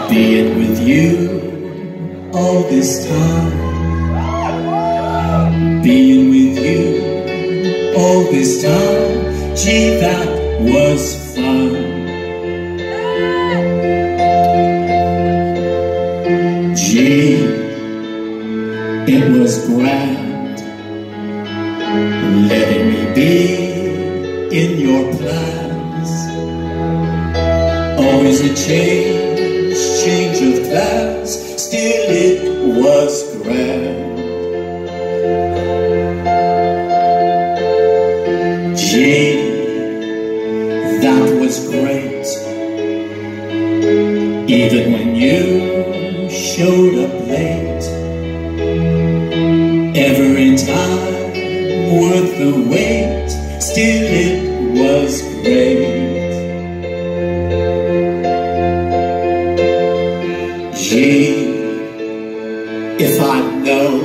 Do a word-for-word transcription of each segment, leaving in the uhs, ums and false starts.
Being with you all this time, being with you all this time, gee, that was fun. Gee, it was grand, letting me be in your plans. Always a change, change of plans, still it was grand. Gee, that was great, even when you showed up late. Every time worth the wait, still it was great. Gee, if I'd known,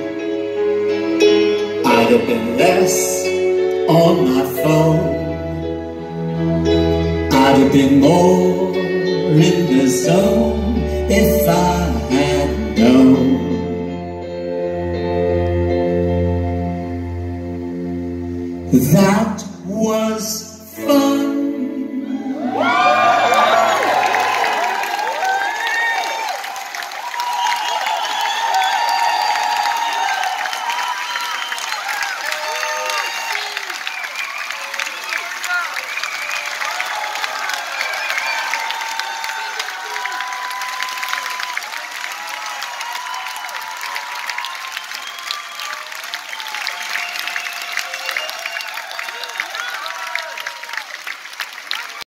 I'd have been less on my phone. I'd have been more in the zone if I